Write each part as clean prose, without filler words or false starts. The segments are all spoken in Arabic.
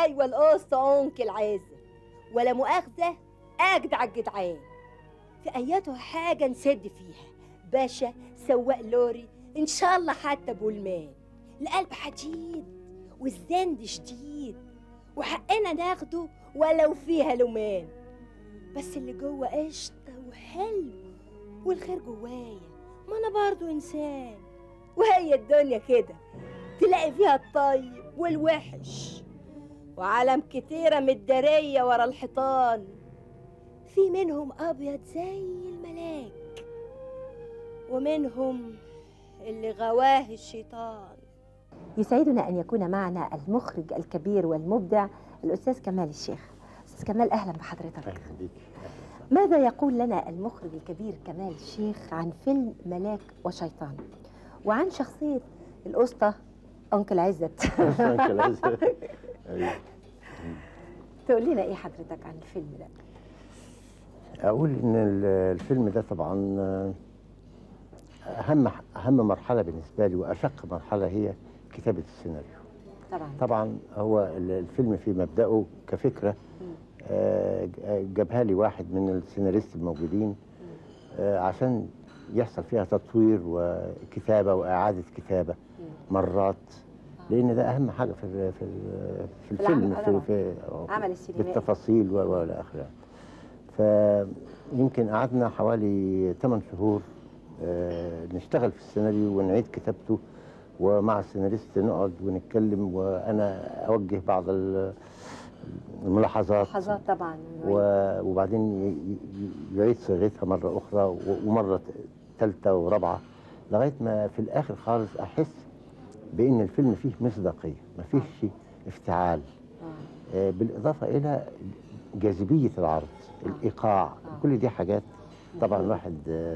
ايوه القصه انكل عزت، ولا مؤاخذه اجدع الجدعان. في اياتها حاجه نسد فيها، باشا سواق لوري ان شاء الله حتى ابو المال، القلب حديد والزند شديد، وحقنا ناخده ولو فيها لومان، بس اللي جوه قشطه وحلو والخير جوايا، ما انا برضو انسان، وهي الدنيا كده تلاقي فيها الطيب والوحش، وعالم كتيره متداريه ورا الحيطان، في منهم ابيض زي الملاك، ومنهم اللي غواه الشيطان. يسعدنا أن يكون معنا المخرج الكبير والمبدع الأستاذ كمال الشيخ. أستاذ كمال أهلا بحضرتك. أهلا بيك. ماذا يقول لنا المخرج الكبير كمال الشيخ عن فيلم ملاك وشيطان وعن شخصية الأسطى أنكل عزت؟ أنكل عزت. تقول لنا إيه حضرتك عن الفيلم ده؟ أقول إن الفيلم ده طبعا أهم مرحلة بالنسبة لي وأشق مرحلة هي كتابة السيناريو. طبعا هو الفيلم في مبدأه كفكرة جابها لي واحد من السيناريست الموجودين عشان يحصل فيها تطوير وكتابة وإعادة كتابة مرات، لأن ده أهم حاجة في الفيلم، في عمل السينمائي بالتفاصيل وإلى آخره. فيمكن قعدنا حوالي 8 شهور نشتغل في السيناريو ونعيد كتابته، ومع السيناريست نقعد ونتكلم وانا اوجه بعض الملاحظات طبعا، وبعدين يعيد صياغتها مره اخرى ومره ثالثه ورابعه، لغايه ما في الاخر خالص احس بان الفيلم فيه مصداقيه، ما فيش افتعال، بالاضافه الى جاذبيه العرض، الايقاع، كل دي حاجات طبعا الواحد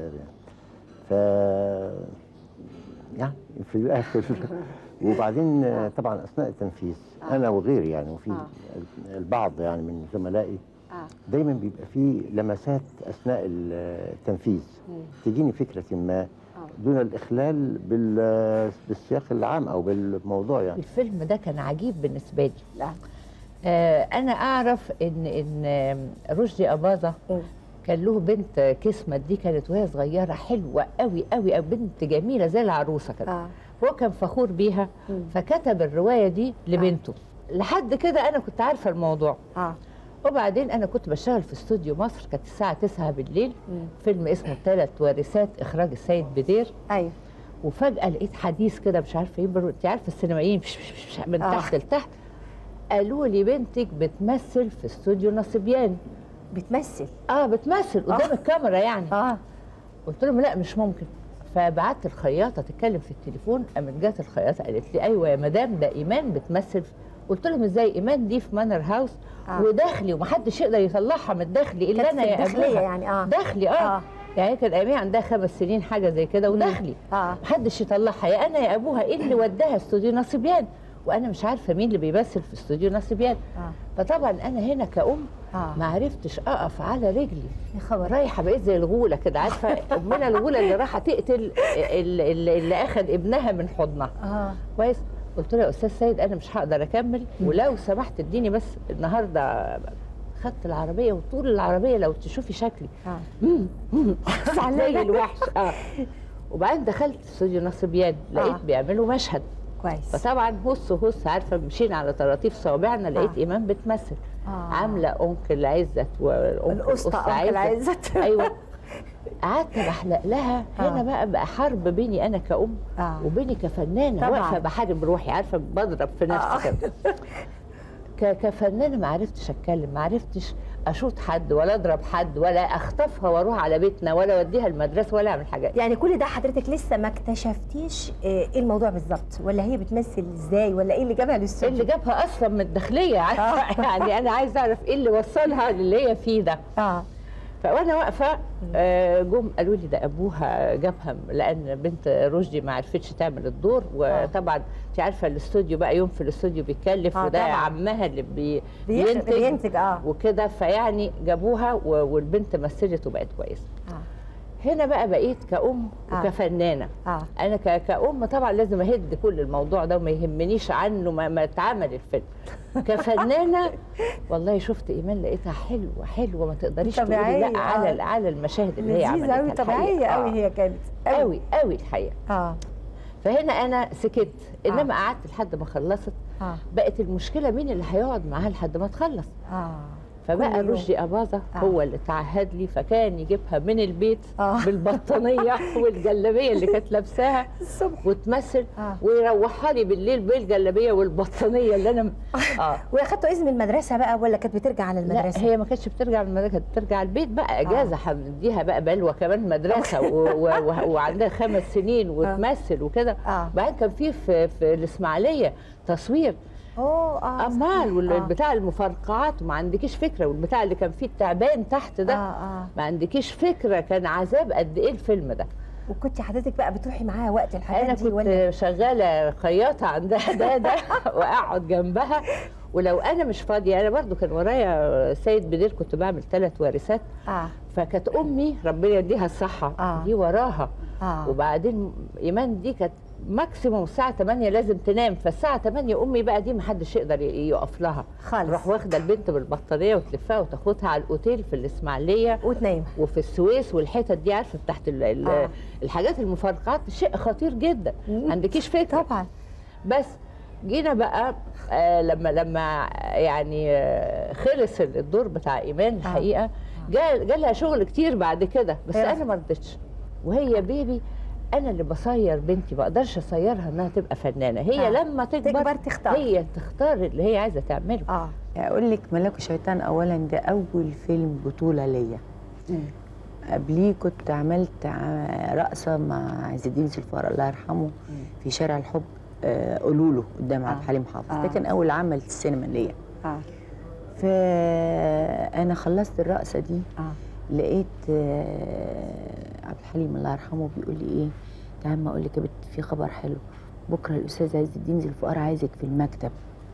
يعني في الاخر وبعدين طبعا اثناء التنفيذ انا وغيري يعني، وفي البعض يعني من زملائي دايما بيبقى في لمسات اثناء التنفيذ تجيني فكره ما دون الاخلال بالسياق العام او بالموضوع. يعني الفيلم ده كان عجيب بالنسبه لي. انا اعرف ان رشدي اباظه كان له بنت كسمت، دي كانت وهي صغيره حلوه قوي قوي، بنت جميله زي العروسه كده. هو كان فخور بيها فكتب الروايه دي لبنته. لحد كده انا كنت عارفه الموضوع. وبعدين انا كنت بشتغل في استوديو مصر، كانت الساعه 9 بالليل، فيلم اسمه 3 وارثات اخراج السيد بدير. ايوه. وفجاه لقيت حديث كده مش عارفه ايه، انت عارفه السينمائيين من تحت لتحت، قالوا لي بنتك بتمثل في استوديو نصيبيان. بتمثل؟ بتمثل قدام الكاميرا يعني. قلت لهم لا مش ممكن. فبعت الخياطه تتكلم في التليفون، قامت جت الخياطه قالت لي ايوه يا مدام ده ايمان بتمثل. قلت لهم ازاي؟ ايمان دي في مانر هاوس وداخلي ومحدش يقدر يطلعها من الداخلي الا انا يا داخليه يعني. داخلي. يعني كان ايمان عندها 5 سنين حاجه زي كده وداخلي محدش يطلعها، يا انا يا ابوها. ايه اللي وداها استوديو نصيبيان وانا مش عارفه مين اللي بيمثل في استوديو نصيبيان. فطبعا انا هنا كأم ما عرفتش اقف على رجلي. يا خبر. رايحه بقيت زي الغوله كده، عارفه امنا الغوله اللي رايحه تقتل اللي اخذ ابنها من حضنها. كويس. قلت له يا استاذ سيد انا مش هقدر اكمل، ولو سمحت اديني بس النهارده. خدت العربيه وطول العربيه لو تشوفي شكلي زي الوحش. وبعدين دخلت استوديو نصيبيان لقيت بيعملوا مشهد كويس. فطبعا هص عارفه مشينا على طراطيف صوابعنا، لقيت ايمان بتمثل عامله انكل عزت والاسطى انكل عزت. ايوه. قعدت بحلق لها. هنا بقى حرب بيني انا كأم وبيني كفنانه واقفه بحارب روحي، عارفه بضرب في نفسي كده. كفنانه ما عرفتش اتكلم، ما عرفتش اشوط حد ولا اضرب حد ولا اخطفها واروح على بيتنا ولا اوديها المدرسه ولا اعمل حاجات. يعني كل ده حضرتك لسه ما اكتشفتيش ايه الموضوع بالظبط، ولا هي بتمثل ازاي، ولا ايه اللي جابها للسوق؟ اللي جابها اصلا من الداخليه، عارفه يعني انا عايزه اعرف ايه اللي وصلها للي هي فيه ده. فوانا واقفه جم قالوا لي ده ابوها جابها لان بنت رشدي ما عرفتش تعمل الدور، وطبعا انت عارفه الاستوديو بقى يوم في الاستوديو بيتكلف، وده عمها اللي بينتج وكده، فيعني جابوها والبنت مثلت وبقت كويسه. هنا بقى بقيت كأم وكفنانة. أنا كأم طبعا لازم أهد كل الموضوع ده وما يهمنيش عنه ما اتعمل الفيلم. كفنانة والله شفت إيمان لقيتها حلوة ما تقدريش تقولي لا على المشاهد اللي هي عملتها. لذيذة قوي، طبيعية قوي هي كانت قوي الحقيقة. فهنا أنا سكت، إنما قعدت لحد ما خلصت. بقت المشكلة مين اللي هيقعد معاها لحد ما تخلص. فبقى رشدي أباظة هو اللي تعهد لي، فكان يجيبها من البيت بالبطانية والجلابية اللي كانت لابساها وتمثل ويروحها لي بالليل بالجلابية والبطانية اللي أنا وهي خدتوا إذن من المدرسة بقى ولا كانت بترجع على المدرسة؟ لا هي ما كانتش بترجع من المدرسة، كانت بترجع البيت بقى إجازة. هنديها بقى بلوى كمان مدرسة وعندها 5 سنين وتمثل وكده. بعدين كان في الإسماعيلية تصوير امال والبتاع المفرقعات وما عندكيش فكره، والبتاع اللي كان فيه التعبان تحت ده ما عندكيش فكره كان عذاب قد ايه الفيلم ده. وكنت حضرتك بقى بتروحي معاها وقت الحاجات دي؟ انا كنت شغاله خياطه عندها ده واقعد جنبها، ولو انا مش فاضيه انا برضو كان ورايا سيد بدير كنت بعمل 3 وارثات. فكانت امي ربنا يديها الصحه دي وراها. وبعدين ايمان دي كانت ماكسيموم الساعة 8 لازم تنام، فالساعة 8 أمي بقى دي محدش يقدر يقف لها خالص. تروح واخدة البنت بالبطارية وتلفها وتاخدها على الأوتيل في الإسماعيلية وتنام، وفي السويس والحتت دي عارفة تحت الحاجات المفرقعات شيء خطير جدا ما عندكيش فكرة طبعا. بس جينا بقى لما يعني خلص الدور بتاع إيمان الحقيقة جالها شغل كتير بعد كده، بس أنا ما رضيتش. وهي بيبي أنا اللي بصير بنتي، ما أقدرش أصيرها إنها تبقى فنانة. هي لما تكبر تختار، هي تختار اللي هي عايزة تعمله. أقول لك ملاك وشيطان أولا ده أول فيلم بطولة ليا. قبليه كنت عملت رقصة مع عز الدين سلفار الله يرحمه في شارع الحب قولوله قدام عبد الحليم حافظ. ده كان أول عمل في السينما ليا. فأنا خلصت الرقصة دي لقيت عبد الحليم الله يرحمه بيقول لي ايه تعالي ما اقول لك يا بنت في خبر حلو، بكره الاستاذ عز الدين ذوالفقار عايزك في المكتب.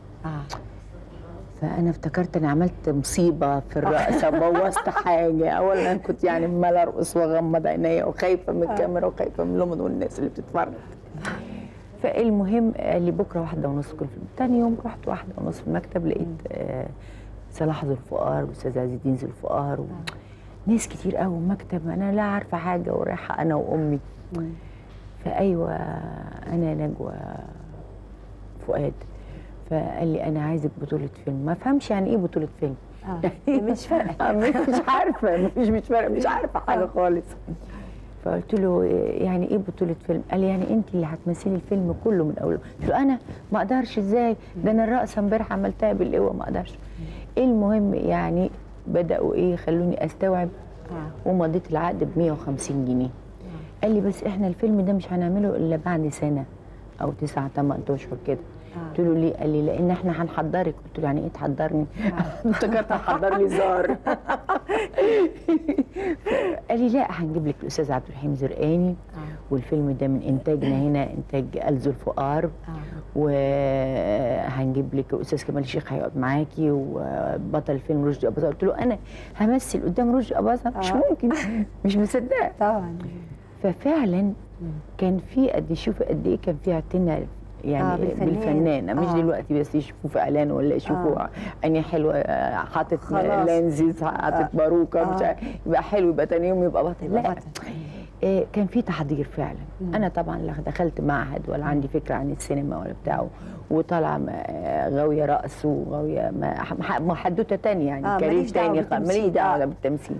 فانا افتكرت انا عملت مصيبه في الرقصه بوظت حاجه. اولا انا كنت يعني عمال ارقص واغمض عينيا وخايفه من الكاميرا وخايفه من لهم والناس اللي بتتفرج. فالمهم قال لي بكره 1:30 كل فيلم. تاني يوم رحت 1:30 في المكتب لقيت صلاح ذوالفقار والاستاذ عز الدين ذوالفقار ناس كتير قوي مكتب، انا لا عارفه حاجه ورايحه انا وامي. فايوه انا نجوى فؤاد. فقال لي انا عايزك بطوله فيلم. ما فهمش يعني ايه بطوله فيلم. مش فارقه مش عارفه مش فارقه مش عارفه حاجه خالص. فقلت له يعني ايه بطوله فيلم؟ قال لي يعني انت اللي هتمثلي الفيلم كله من اوله. قلت له انا ما اقدرش ازاي، ده انا الرقصه امبارح عملتها بالقوه ما اقدرش. المهم يعني بدأوا ايه خلوني استوعب ومضيت العقد ب 150 جنيه. قال لي بس احنا الفيلم ده مش هنعمله الا بعد سنه او 9-8 اشهر كده. قلت له ليه؟ قال لي لان احنا هنحضرك. قلت له يعني ايه تحضرني؟ افتكرت هحضر لي زار. قال لي لا هنجيب لك الاستاذ عبد الرحيم زرقاني والفيلم ده من انتاجنا هنا انتاج آل ذوالفقار وهنجيب لك الاستاذ كمال الشيخ هيقعد معاكي وبطل الفيلم رشدي اباظة. قلت له انا همثل قدام رشدي اباظة؟ مش ممكن، مش مصدقه طبعا. ففعلا كان في شوفي قد ايه كان في اعتناء يعني بالفنانه مش دلوقتي بس يشوفوا في اعلان ولا يشوفوا عينيه حلوه حاطط لانزز حاطط باروكه مش يبقى حلو يبقى تاني يوم يبقى بطل. لا كان في تحضير فعلا. انا طبعا لا دخلت معهد ولا عندي فكره عن السينما ولا بتاعه وطالعه غاويه رقص وغاويه حدوته تانية يعني كارير تاني ماليش دعوه بالتمثيل.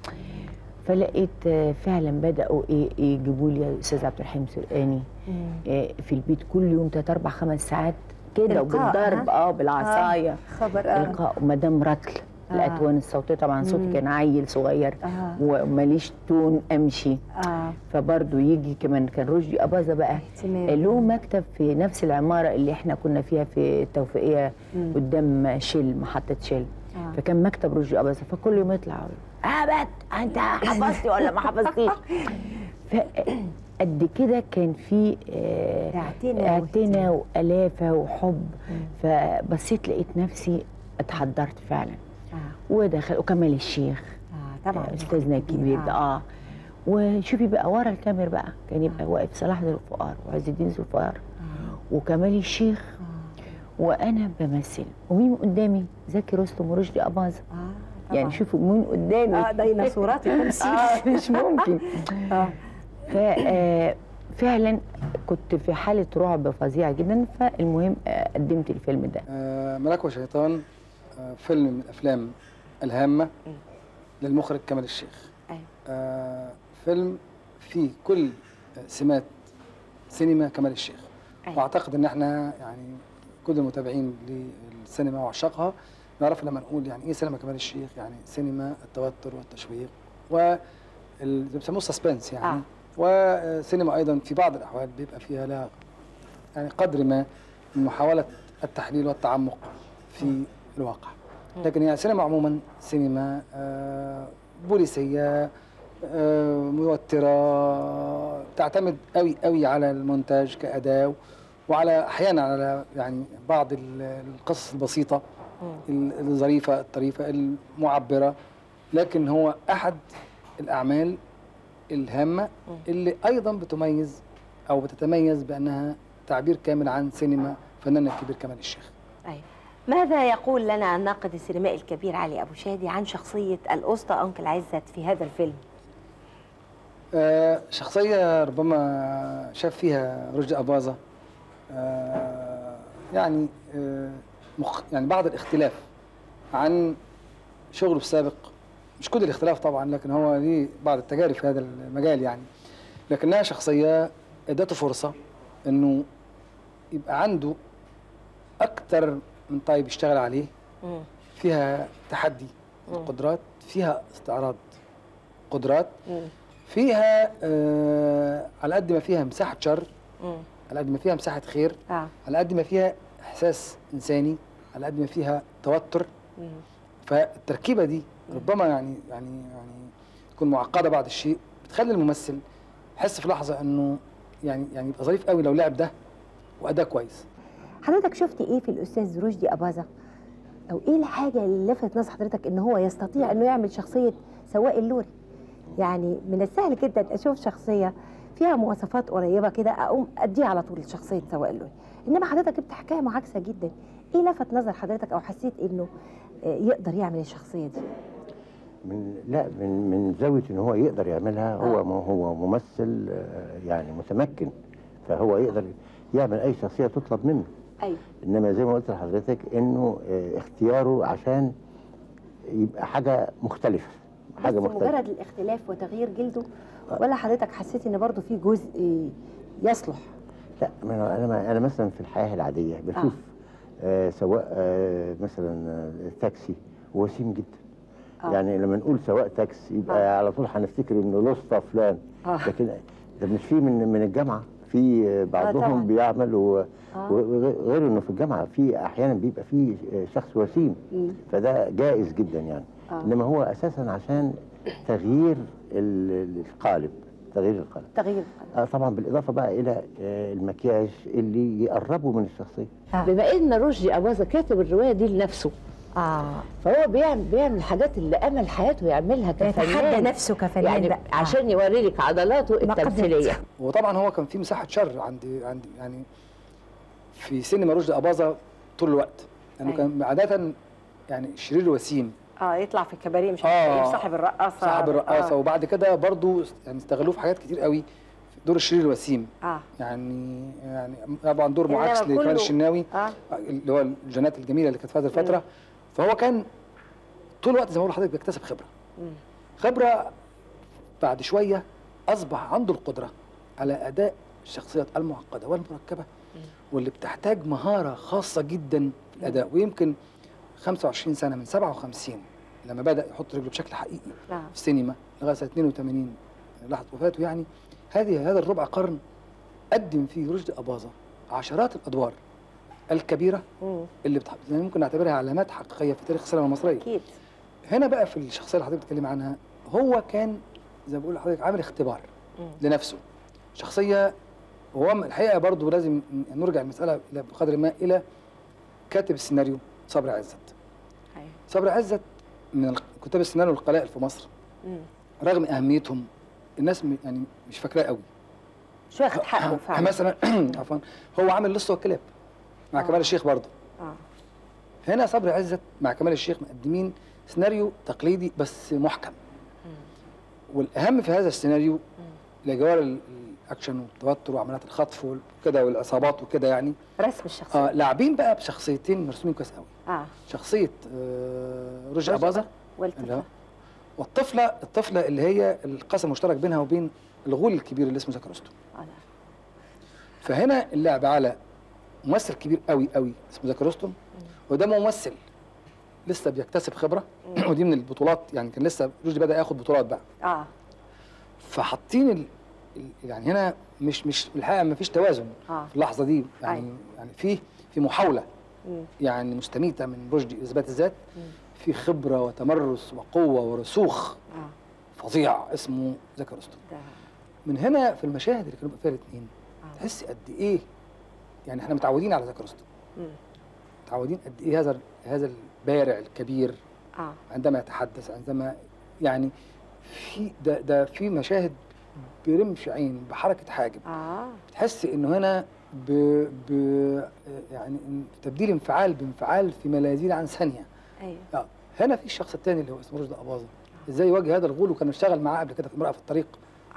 فلقيت فعلا بدأوا يجيبوا لي الاستاذ عبد الرحيم زرقاني في البيت كل يوم 3-4-5 ساعات كده وبالضرب بالعصايه خبر القاء مدام رتل الاتوان الصوتيه. طبعا صوتي كان عيل صغير وماليش تون امشي. فبرضه يجي كمان كان رشدي اباظة بقى له مكتب في نفس العماره اللي احنا كنا فيها في التوفيقيه قدام شيل محطه شيل. فكان مكتب رشدي اباظة فكل يوم يطلع بت انت حفظتي ولا ما حفظتيش؟ قد كده كان في اعتناء والافه وحب. فبصيت لقيت نفسي اتحضرت فعلا ودخل وكمال الشيخ طبعا استاذنا الكبير ده وشوفي بقى ورا الكاميرا بقى كان يبقى واقف صلاح ذو الفقار وعز الدين ذو الفقار وكمال الشيخ وانا بمثل، ومين قدامي؟ زكي رستم ورشدي اباظة. يعني شوفوا مين قدامي. ديناصورات التمثيل. مش ممكن. فعلا كنت في حاله رعب فظيعه جدا. فالمهم قدمت الفيلم ده. ملاك وشيطان فيلم من الافلام الهامه للمخرج كمال الشيخ. فيلم فيه كل سمات سينما كمال الشيخ. واعتقد ان احنا يعني كل المتابعين للسينما وعشاقها نعرف لما نقول يعني ايه سينما كمال الشيخ، يعني سينما التوتر والتشويق و بيسموه السسبنس يعني. وسينما ايضا في بعض الاحوال بيبقى فيها لها يعني قدر ما من محاوله التحليل والتعمق في الواقع. لكن هي سينما عموما سينما بوليسيه موتره، تعتمد قوي قوي على المونتاج كاداه، وعلى احيانا على يعني بعض القصص البسيطه الظريفه الطريفه المعبره. لكن هو احد الاعمال الهامه اللي ايضا بتميز او بتتميز بانها تعبير كامل عن سينما فنان الكبير كمال الشيخ. أيوة. ماذا يقول لنا الناقد السينمائي الكبير علي أبو شادي عن شخصية الأسطى أنكل عزت في هذا الفيلم؟ شخصية ربما شاف فيها رشدي أباظة يعني يعني بعض الاختلاف عن شغله السابق. مش كل الاختلاف طبعا، لكن هو ليه بعض التجارب في هذا المجال يعني. لكنها شخصية ادته فرصة انه يبقى عنده اكتر من طيب يشتغل عليه، فيها تحدي القدرات، فيها استعراض قدرات، فيها على قد ما فيها مساحة شر، على قد ما فيها مساحة خير، على قد ما فيها إحساس إنساني، على قد ما فيها توتر. فالتركيبة دي ربما يعني تكون معقدة بعض الشيء، بتخلي الممثل يحس في لحظة إنه يعني يبقى ظريف قوي لو لعب ده وأداء كويس. حضرتك شفت إيه في الأستاذ رشدي أباظة؟ أو إيه الحاجة اللي لفتت نظر حضرتك إن هو يستطيع إنه يعمل شخصية سواق اللوري؟ يعني من السهل جدا أشوف شخصية فيها مواصفات قريبة كده أقوم أديها على طول شخصية سواق اللوري، إنما حضرتك جبت حكاية معاكسة جدا. إيه لفت نظر حضرتك أو حسيت إنه يقدر يعمل الشخصية دي؟ من زاوية إن هو يقدر يعملها. هو ممثل يعني متمكن، فهو يقدر يعمل أي شخصية تطلب منه. أيوة. إنما زي ما قلت لحضرتك إنه اختياره عشان يبقى حاجة مختلفة. حاجة مختلفة. مجرد الاختلاف وتغيير جلده، ولا حضرتك حسيت إن برضه في جزء يصلح؟ لا، أنا مثلا في الحياة العادية بشوف سواق مثلا تاكسي وسيم جدا. يعني لما نقول سواق تاكسي يبقى على طول هنفتكر إنه الأسطى فلان. لكن ده مش فيه من الجامعة، في بعضهم بيعمل وغير انه في الجامعه في احيانا بيبقى في شخص وسيم، فده جائز جدا يعني. انما هو اساسا عشان تغيير القالب. طبعا بالاضافه بقى الى المكياج اللي يقربه من الشخصيه. بما ان رشدي أباظة كاتب الروايه دي لنفسه، فهو بيعمل الحاجات اللي امل حياته يعملها كفنان، يتحدى نفسه كفنان يعني بقى. عشان يوري لك عضلاته التمثيليه. وطبعا هو كان في مساحه شر عند يعني في سينما رشدي أباظة طول الوقت، لانه كان عاده يعني الشرير الوسيم يطلع في الكباريه مش عارف صاحب الرقاصه وبعد كده برضو يعني استغلوه في حاجات كتير قوي في دور الشرير الوسيم. يعني طبعا دور معاكس لكمال الشناوي اللي هو الجنات الجميله اللي كانت في هذه الفتره. فهو كان طول الوقت زي ما بقول لحضرتك بيكتسب خبره. بعد شويه اصبح عنده القدره على اداء الشخصيات المعقده والمركبه واللي بتحتاج مهاره خاصه جدا في الاداء. ويمكن 25 سنه من 57 لما بدا يحط رجله بشكل حقيقي في السينما لغايه سنه 82 لحظه وفاته، يعني هذا الربع قرن قدم فيه رشدي أباظة عشرات الادوار الكبيره اللي يعني ممكن نعتبرها علامات حقيقيه في تاريخ السينما المصريه. اكيد. هنا بقى في الشخصيه اللي حضرتك بتتكلم عنها، هو كان زي ما بقول لحضرتك عامل اختبار لنفسه. شخصيه هو الحقيقه برضه لازم نرجع المساله بقدر ما الى كاتب السيناريو صبري عزت. صبري عزت من كتاب السيناريو القلائل في مصر. رغم اهميتهم الناس يعني مش فاكراه قوي، مش واخد حقه فعلا. مثلا عفوا هو عامل لص والكلاب مع كمال الشيخ برضه. هنا صبري عزت مع كمال الشيخ مقدمين سيناريو تقليدي بس محكم. والاهم في هذا السيناريو لجوار الاكشن والتوتر وعمليات الخطف وكده والعصابات وكده يعني. رسم الشخصيه. لاعبين بقى بشخصيتين مرسومين كويس قوي. شخصيه رشدي أباظة والطفله اللي هي القاسم المشترك بينها وبين الغول الكبير اللي اسمه زكي رستم. فهنا اللعب على ممثل كبير قوي قوي اسمه زكي رستم، وده ممثل لسه بيكتسب خبره ودي من البطولات يعني، كان لسه رشدي بدأ ياخد بطولات بقى. فحاطين يعني هنا مش الحقيقه ما فيش توازن في اللحظه دي يعني. يعني في محاوله يعني مستميته من رشدي اثبات الذات، في خبره وتمرس وقوه ورسوخ فظيع اسمه زكي رستم. من هنا في المشاهد اللي كانوا فيها الاثنين تحس قد ايه يعني احنا متعودين على زكي رستم، متعودين قد ايه هذا البارع الكبير عندما يتحدث، عندما يعني ده في مشاهد برمش عين بحركه حاجب بتحس انه هنا يعني تبديل انفعال بانفعال في ما لا يزيد عن ثانيه. ايوه. هنا في الشخص الثاني اللي هو اسمه رشدي أباظة، ازاي يواجه هذا الغول، وكان اشتغل معاه قبل كده في امرأة في الطريق.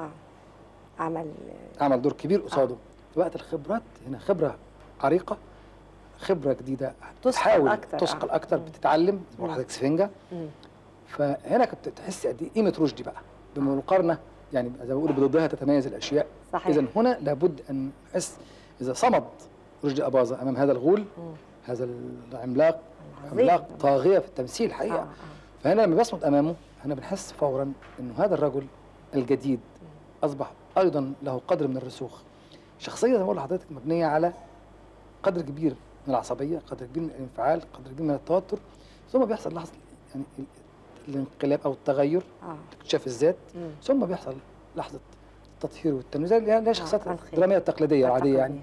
عمل دور كبير قصاده. فبقت الخبرات هنا خبره عريقه، خبره جديده تحاول تثقل اكتر بتتعلم زي ما حضرتك سفنجه. فهنا كنت تحس قد ايه قيمه رشدي بقى بالمقارنه يعني زي ما بيقولوا بضدها تتميز الاشياء. اذا هنا لابد ان نحس اذا صمد رشدي أباظة امام هذا الغول، هذا العملاق طاغيه في التمثيل حقيقه. فهنا لما بيصمد امامه هنا بنحس فورا انه هذا الرجل الجديد اصبح ايضا له قدر من الرسوخ. شخصيه زي ما بقول لحضرتك مبنيه على قدر كبير من العصبيه، قدر كبير من الانفعال، قدر كبير من التوتر، ثم بيحصل لحظه يعني الانقلاب او التغير، اكتشاف الذات، ثم بيحصل لحظه التطهير والتنوير زي اللي هي الشخصيات الدراميه التقليديه العاديه يعني.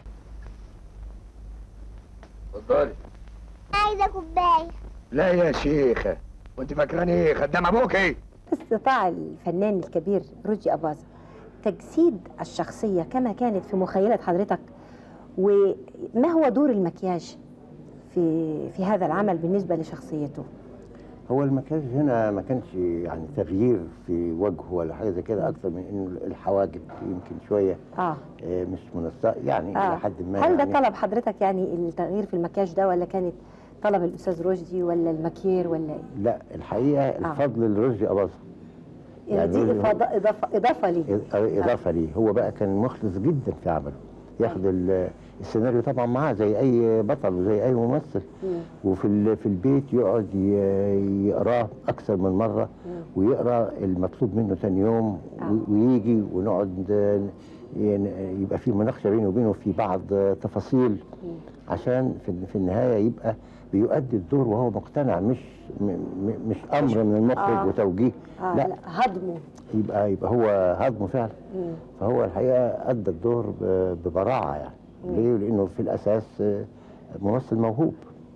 اتفضلي. عايزه كوبايه. لا يا شيخه، وانت فاكراني ايه خدام ابوك ايه؟ استطاع الفنان الكبير رشدي أباظة تجسيد الشخصية كما كانت في مخيلة حضرتك، وما هو دور المكياج في هذا العمل بالنسبة لشخصيته؟ هو المكياج هنا ما كانش يعني تغيير في وجهه ولا حاجة زي كده، أكثر من إنه الحواجب يمكن شوية مش منسقة يعني إلى حد ما. هل ده يعني طلب حضرتك يعني التغيير في المكياج ده، ولا كانت طلب الأستاذ رشدي ولا المكير ولا إيه؟ لا الحقيقة الفضل لرشدي أباظة. يعني دي إضافة ليه؟ إضافة ليه. هو بقى كان مخلص جدا في عمله، ياخد السيناريو طبعا معاه زي أي بطل وزي أي ممثل، وفي البيت يقعد يقراه أكثر من مرة، ويقرا المطلوب منه ثاني يوم، ويجي ونقعد يبقى في مناقشة بينه وبينه في بعض تفاصيل، عشان في النهاية يبقى بيؤدي الدور وهو مقتنع، مش امر من المخرج وتوجيه، لا هضمه، يبقى هو هضمه فعلا. فهو الحقيقه ادى الدور ببراعه يعني. ليه؟ لانه في الاساس ممثل موهوب،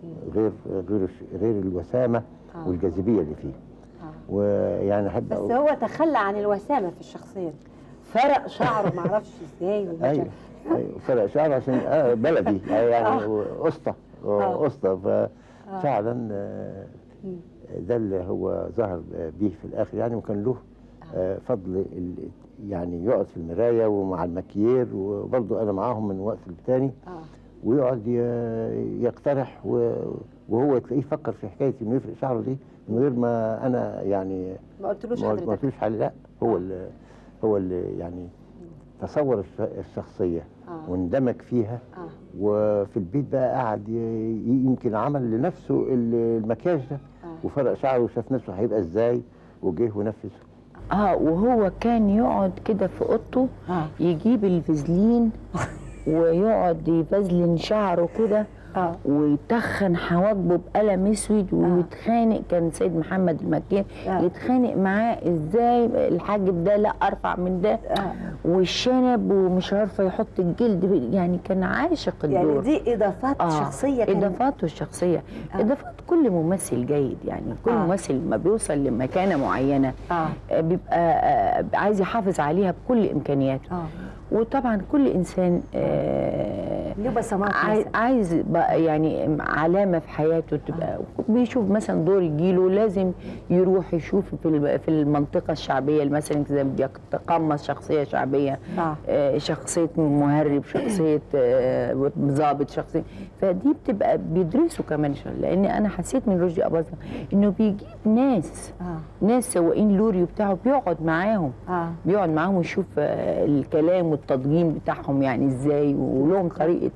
غير الوسامه والجاذبيه اللي فيه. ويعني احب بس هو تخلى عن الوسامه في الشخصيه، فرق شعره ما اعرفش ازاي. ايوه فرق شعره عشان بلدي يعني قسطه ففعلا ده اللي هو ظهر بيه في الاخر يعني. وكان له فضل يعني يقعد في المرايه ومع المكيير، وبرضه انا معاهم من وقت للتاني، ويقعد يقترح، وهو تلاقيه يفكر في حكايه انه يفرق شعره دي من غير ما انا يعني ما قلتلوش حاجه. لا هو اللي يعني تصور الشخصيه واندمج فيها. وفي البيت بقى قعد يمكن عمل لنفسه المكياج ده، وفرق شعره وشاف نفسه هيبقى ازاي وجه ونفذه. وهو كان يقعد كده في اوضته يجيب الفازلين ويقعد يفزلن شعره كده ويتخن حواجبه بقلم اسود ويتخانق. كان سيد محمد المكي يتخانق معاه ازاي الحاجب ده لا ارفع من ده والشنب ومش عارفه يحط الجلد، يعني كان عاشق الدور. يعني دي اضافات شخصيه اضافاته الشخصيه. اضافات كل ممثل جيد، يعني كل ممثل لما بيوصل لمكانه معينه بيبقى عايز يحافظ عليها بكل امكانياته. وطبعا كل انسان له بصمات، عايز يعني علامه في حياته تبقى بيشوف مثلا دور يجيله لازم يروح يشوف في المنطقه الشعبيه مثلا زي ما بيتقمص شخصيه شعبيه، شخصيه مهرب، شخصيه ضابط، شخصيه. فدي بتبقى بيدرسوا كمان، لان انا حسيت من رشدي اباظة انه بيجيب ناس سواقين لوري وبتاعه بيقعد معاهم ويشوف الكلام والتضجين بتاعهم يعني ازاي، ولهم طريقه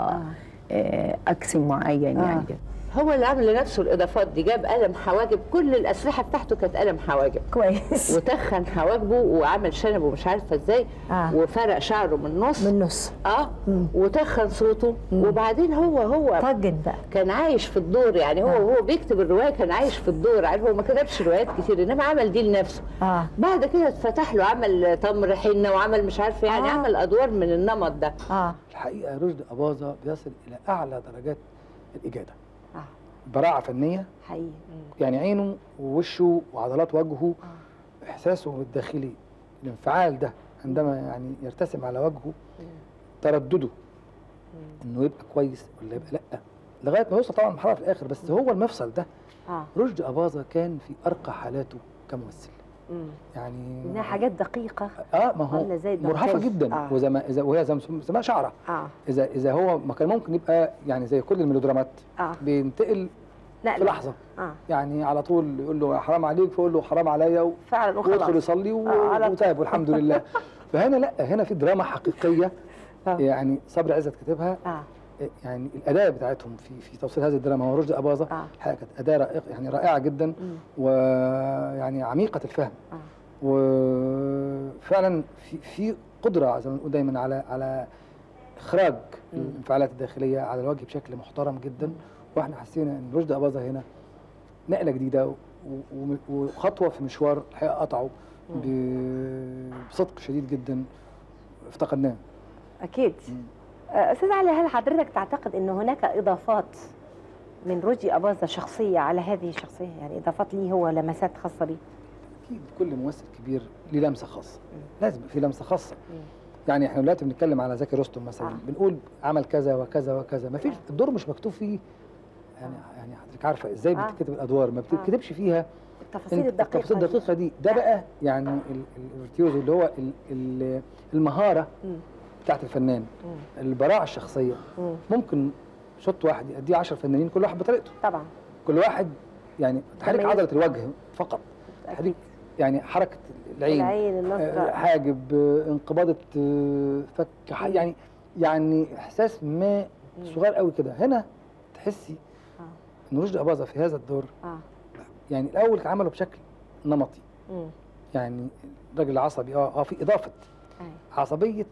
اكسن معين يعني. هو اللي عمل لنفسه الاضافات دي، جاب قلم حواجب، كل الاسلحه بتاعته كانت قلم حواجب كويس، وتخن حواجبه وعمل شنبه مش عارفه ازاي، وفرق شعره من النص وتخن صوته. وبعدين هو طجن بقى، كان عايش في الدور، يعني هو بيكتب الروايه كان عايش في الدور، عارف، هو ما كتبش روايات كتير انما عمل دي لنفسه. بعد كده اتفتح له عمل تمر حنه وعمل مش عارفه يعني عمل ادوار من النمط ده. الحقيقه رشدي اباظة بيصل الى اعلى درجات الاجاده، براعة فنية حقيقي، يعني عينه ووشه وعضلات وجهه، إحساسه الداخلي، الانفعال ده عندما يعني يرتسم على وجهه، تردده إنه يبقى كويس ولا يبقى لأ، لغاية ما يوصل طبعا مرحلة في الآخر. بس هو المفصل ده رشدي أباظة كان في أرقى حالاته كممثل. يعني انها حاجات دقيقه ما هو مرهفه جدا، وهي زي ما شعره. اذا هو ما كان ممكن يبقى يعني زي كل الميلودرامات بينتقل في لحظه، يعني على طول يقول له حرام عليك فيقول له حرام عليا فعلا ويدخل يصلي وتاب والحمد لله. فهنا لا، هنا في دراما حقيقيه يعني صبري عزت كاتبها. يعني الاداء بتاعتهم في توصيل هذه الدراما، هو رشدي اباظة الحقيقه كانت اداء يعني رائعه جدا، ويعني عميقه الفهم، وفعلا في قدره زي ما بنقول دايما على اخراج الانفعالات الداخليه على الوجه بشكل محترم جدا. واحنا حسينا ان رشدي اباظة هنا نقله جديده وخطوه في مشوار الحقيقه قطعه بصدق شديد جدا افتقدناه. اكيد. استاذ علي، هل حضرتك تعتقد ان هناك اضافات من رشدي أباظة شخصيه على هذه الشخصيه، يعني اضافات ليه هو، لمسات خاصه بيه؟ اكيد كل ممثل كبير ليه لمسه خاصه، لازم في لمسه خاصه. يعني احنا دلوقتي بنتكلم على زكي رستم مثلا، بنقول عمل كذا وكذا وكذا، ما فيش الدور مش مكتوب فيه، يعني حضرتك عارفه ازاي بتكتب الادوار، ما بتكتبش فيها التفاصيل الدقيقه، التفاصيل الدقيقه دي. ده بقى يعني الفيرتيوزو اللي هو المهاره بتاعت الفنان، البراعه الشخصيه. ممكن شوت واحد يأديه 10 فنانين كل واحد بطريقته، طبعا كل واحد يعني تحريك عضله الوجه فقط، تحريك يعني حركه العين حاجب، انقباضه فك، يعني احساس ما صغير قوي كده. هنا تحسي ان رشدي أباظة في هذا الدور يعني الاول عمله بشكل نمطي، يعني راجل عصبي، في اضافه عصبيه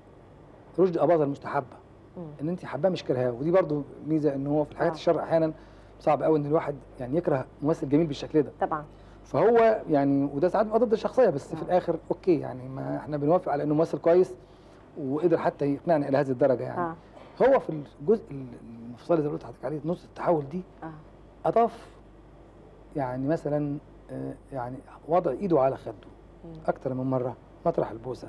رشدي أباظة المستحبه، ان انت حباه مش كرهاه. ودي برضو ميزه ان هو في الحياه الشر احيانا صعب قوي ان الواحد يعني يكره ممثل جميل بالشكل ده طبعا. فهو يعني وده ساعات بيبقى ضد الشخصيه، بس في الاخر اوكي، يعني ما احنا بنوافق على انه ممثل كويس وقدر حتى يقنعنا الى هذه الدرجه. يعني هو في الجزء المفصلي زي ما قلت لحضرتك عليه، نص التحول دي اضاف يعني مثلا يعني وضع ايده على خده اكتر من مره، مطرح البوسه.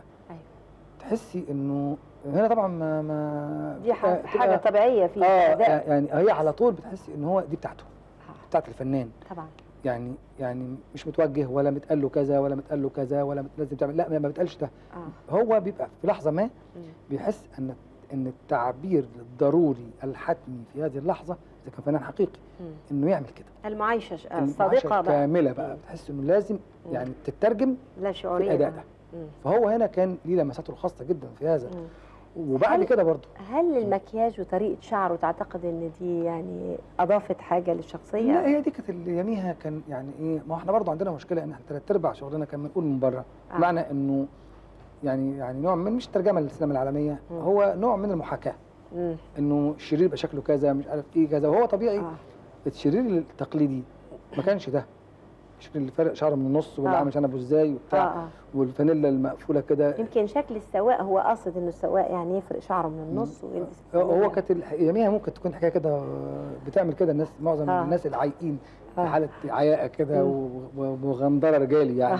تحسي انه هنا طبعا ما دي حاجه طبيعيه في الاداء، يعني هي على طول بتحسي ان هو دي بتاعته، بتاعت الفنان طبعا. يعني مش متوجه ولا متقال له كذا ولا متقال له كذا ولا لازم تعمل، لا ما بتقالش ده. هو بيبقى في لحظه ما بيحس ان التعبير الضروري الحتمي في هذه اللحظه اذا كان فنان حقيقي انه يعمل كده. المعايشه الصادقه كامله بقى بتحس انه لازم يعني تترجم لا شعوريه في الاداء ده. فهو هنا كان ليه لمساته الخاصه جدا في هذا. وبعد كده برضه هل المكياج وطريقه شعره تعتقد ان دي يعني اضافت حاجه للشخصيه؟ لا، هي دي كانت اللي يميها كان يعني ايه، ما احنا برضه عندنا مشكله ان احنا 3/4 شغلنا كان بنقول من بره، معنى انه يعني نوع من مش ترجمه للسينما العالميه، هو نوع من المحاكاه. انه الشرير يبقى شكله كذا مش عارف ايه كذا، وهو طبيعي. الشرير التقليدي ما كانش ده، الشرير اللي فارق شعره من النص واللي عامل شنبه ازاي وبتاع والفانيلا المقفوله كده. يمكن شكل السواق هو قاصد انه السواق يعني يفرق شعره من النص ويلبس. هو كانت يوميها ممكن تكون حكايه كده بتعمل كده الناس، معظم الناس العايقين في حاله عياقه كده وغندره رجالي يعني.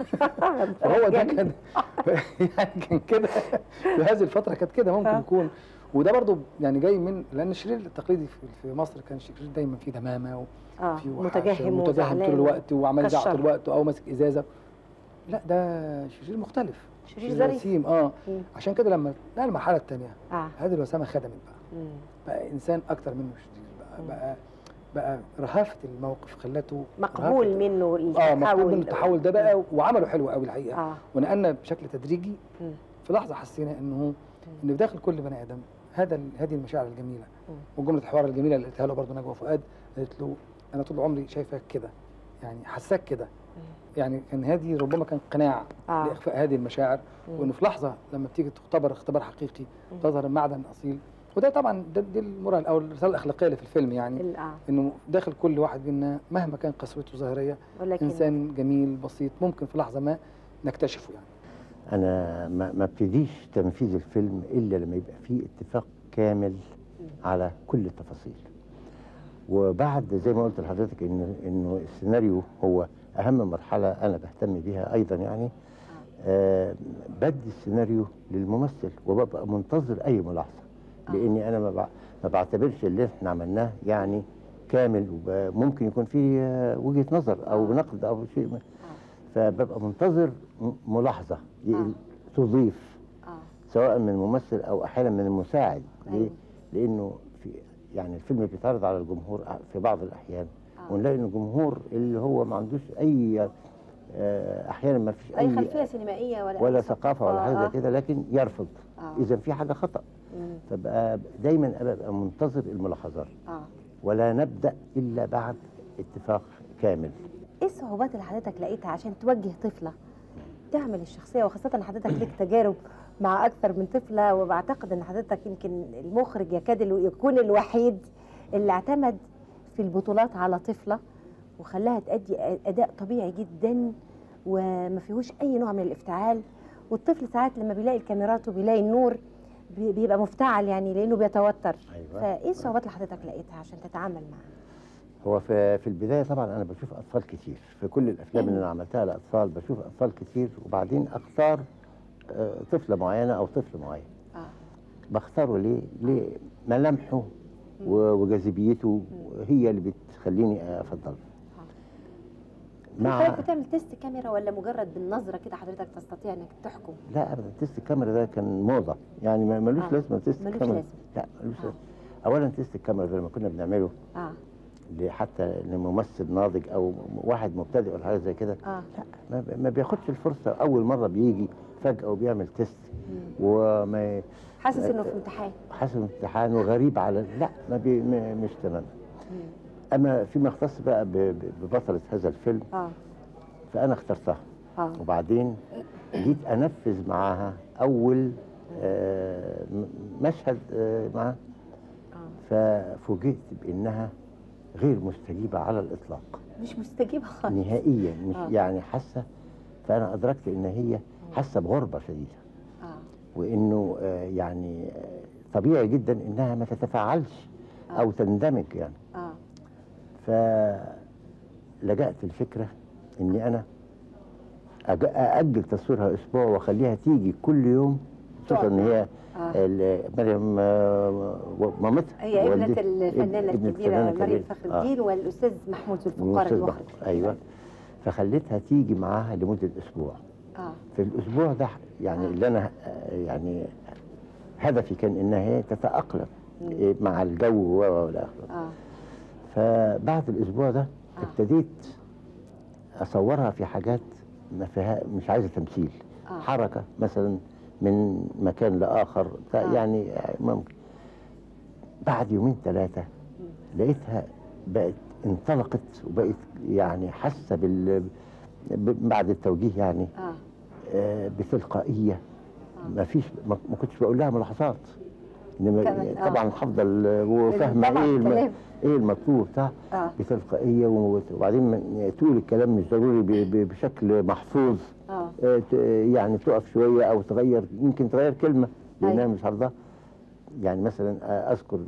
فهو ده كان يعني كان كده في هذه الفتره كانت كده ممكن يكون. وده برضو يعني جاي من لان الشرير التقليدي في مصر كان الشرير دايما فيه دمامه وفيه متجهم طول الوقت وعمال يزعق طول الوقت او ماسك ازازه. لا ده شرير مختلف، شرير ظريف. عشان كده لما نقل المرحله الثانيه هذه الوسامه خدمت بقى انسان اكتر منه شرير، بقى رهافه الموقف خلته مقبول منه التحول. مقبول منه التحول ده بقى، وعمله حلو قوي الحقيقه. ونقلنا بشكل تدريجي. في لحظه حسينا ان في داخل كل بني ادم هذه المشاعر الجميله. وجمله الحوار الجميله اللي قالتها له برضه نجوى فؤاد، قالت له انا طول عمري شايفاك كده، يعني حساك كده. يعني كان هذه ربما كان قناع لاخفاء هذه المشاعر، وانه في لحظه لما بتيجي تختبر اختبار حقيقي تظهر المعدن الاصيل. وده طبعا دي المورال او الرساله الاخلاقيه اللي في الفيلم، يعني انه داخل كل واحد منا مهما كان قسوته ظاهريه انسان جميل بسيط ممكن في لحظه ما نكتشفه. يعني انا ما ابتديش تنفيذ الفيلم الا لما يبقى فيه اتفاق كامل على كل التفاصيل. وبعد زي ما قلت لحضرتك انه السيناريو هو اهم مرحله انا بهتم بيها ايضا، يعني بدي السيناريو للممثل وببقى منتظر اي ملاحظه، لاني انا ما بعتبرش اللي احنا عملناه يعني كامل، وممكن يكون فيه وجهه نظر او نقد او شيء، فببقى منتظر ملاحظه تضيف سواء من الممثل او احيانا من المساعد. ليه؟ لانه يعني الفيلم بيتعرض على الجمهور في بعض الاحيان ونلاقي ان الجمهور اللي هو ما عندوش اي احيانا ما فيش اي خلفيه سينمائيه ولا ثقافه ولا حاجه زي كده، لكن يرفض اذا في حاجه خطا. فبقى دايما ابقى منتظر الملاحظات ولا نبدا الا بعد اتفاق كامل. ايه الصعوبات اللي حضرتك لقيتها عشان توجه طفله تعمل الشخصيه، وخاصه ان حضرتك ليك تجارب مع اكثر من طفله، وبعتقد ان حضرتك يمكن المخرج يكاد يكون الوحيد اللي اعتمد في البطولات على طفله وخلاها تأدي اداء طبيعي جدا وما فيهوش اي نوع من الافتعال. والطفل ساعات لما بيلاقي الكاميرات وبيلاقي النور بيبقى مفتعل يعني لانه بيتوتر. فايه الصعوبات اللي حضرتك لقيتها عشان تتعامل معاه؟ هو في البدايه طبعا انا بشوف اطفال كتير في كل الافلام اللي انا عملتها لاطفال، بشوف اطفال كتير وبعدين اختار طفله معينه او طفل معين. بختاره ليه ملامحه وجاذبيته هي اللي بتخليني افضله. حضرتك بتعمل تيست كاميرا ولا مجرد بالنظره كده حضرتك تستطيع انك تحكم؟ لا ابدا، تيست الكاميرا ده كان موضه يعني ملوش لازمه. تيست الكاميرا لا ملوش لازمه. اولا تيست الكاميرا ده لما كنا بنعمله حتى لممثل ناضج او واحد مبتدئ ولا حاجه زي كده لا ما بياخدش الفرصه اول مره بيجي فجاه وبيعمل تيست وما حاسس انه في امتحان، حاسس انه في امتحان وغريب على لا مش تمام. اما فيما يختص بقى ببطله هذا الفيلم فانا اخترتها وبعدين جيت انفذ معاها اول مشهد معاها ففوجئت بانها غير مستجيبه على الاطلاق. مش مستجيبه خالص نهائيا، مش يعني حاسه. فانا ادركت ان هي حاسه بغربه شديده وانه يعني طبيعي جدا انها ما تتفاعلش او تندمج يعني. فلجأت الفكره اني انا ااجل تصويرها اسبوع واخليها تيجي كل يوم، خصوصا ان هي مريم مامتها هي ابنة الفنانة الكبيرة مريم فخر الدين والأستاذ محمود ذوالفقار المخرج. أيوة. فخليتها تيجي معاها لمدة أسبوع. في الأسبوع ده يعني اللي أنا يعني هدفي كان إنها هي تتأقلم مع الجو والآخر. فبعد الأسبوع ده ابتديت أصورها في حاجات ما فيها مش عايزة تمثيل. حركة مثلا من مكان لآخر يعني ممكن. بعد يومين ثلاثة لقيتها بقت انطلقت وبقت يعني حاسة بعد التوجيه يعني بتلقائية. ما كنتش بقول لها ملاحظات انما طبعا حافظه وفاهمه ايه المطلوب بتاع بتلقائيه، وبعدين تقول الكلام مش ضروري بشكل محفوظ. يعني تقف شويه او تغير، يمكن تغير كلمه لانها مش عارضه. يعني مثلا اذكر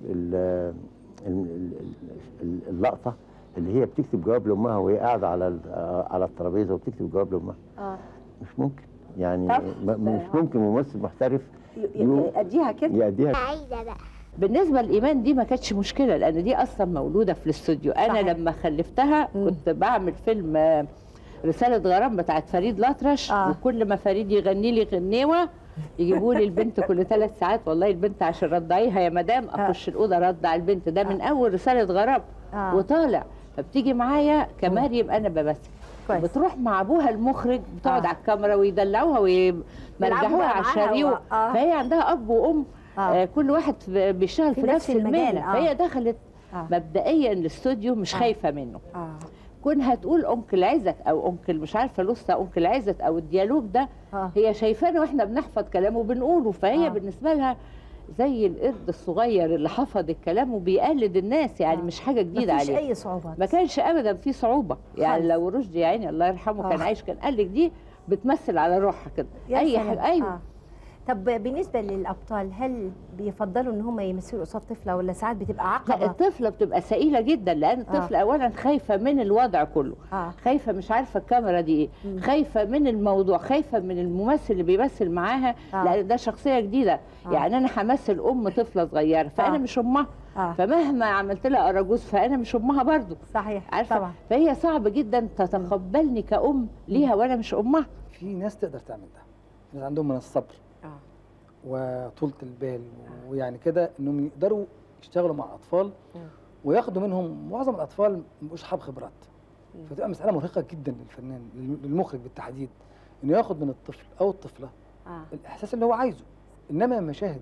اللقطه اللي هي بتكتب جواب لامها وهي قاعده على الترابيزه وبتكتب جواب لامها. مش ممكن يعني مش ممكن ممثل محترف يأديها كده. يأديها. عايزه بقى. بالنسبه لايمان دي ما كانتش مشكله، لان دي اصلا مولوده في الاستوديو. انا لما خلفتها كنت بعمل فيلم رساله غرام بتاعت فريد الأطرش، وكل ما فريد يغني لي غنيوه يجيبوا لي البنت كل 3 ساعات. والله البنت عشان رضعيها يا مدام اخش الاوضه رضع البنت، ده من اول رساله غرام وطالع. فبتيجي معايا كمريم انا بمثل، بتروح مع ابوها المخرج بتقعد على الكاميرا ويدلعوها ويمرجعوها على الشريو. فهي عندها اب وام كل واحد بيشتغل في نفس المجال. فهي دخلت مبدئيا الاستوديو مش خايفه منه. كونها تقول انكل عزت او انكل مش عارفه لسه انكل عزت او الديالوج ده هي شايفانا واحنا بنحفظ كلامه وبنقوله. فهي بالنسبه لها زي القرد الصغير اللي حفظ الكلام وبيقلد الناس، يعني مش حاجه جديده عليه. مفيش اي صعوبات، ما كانش ابدا في صعوبه. يعني لو رشدي يا عيني الله يرحمه كان عايش كان قال لك دي بتمثل على روحها كده اي حاجه. ايوه. طب بالنسبه للابطال هل بيفضلوا ان هم يمثلوا قصاد طفله ولا ساعات بتبقى عقبه؟ لا الطفله بتبقى ثقيله جدا، لان الطفله اولا خايفه من الوضع كله، خايفه مش عارفه الكاميرا دي ايه، خايفه من الموضوع، خايفه من الممثل اللي بيمثل معاها لان ده شخصيه جديده. يعني انا همثل ام طفله صغيره فانا مش امها، فمهما عملت لها اراجوز فانا مش امها برضو. صحيح عارفه طبعا. فهي صعب جدا تتقبلني كأم ليها وانا مش امها. في ناس تقدر تعمل ده، ناس عندهم من الصبر وطولة البال ويعني كده انهم يقدروا يشتغلوا مع اطفال وياخدوا منهم. معظم الاطفال مش اصحاب خبرات، فتبقى مساله مرهقه جدا للفنان للمخرج بالتحديد انه ياخد من الطفل او الطفله الاحساس اللي هو عايزه. انما المشاهد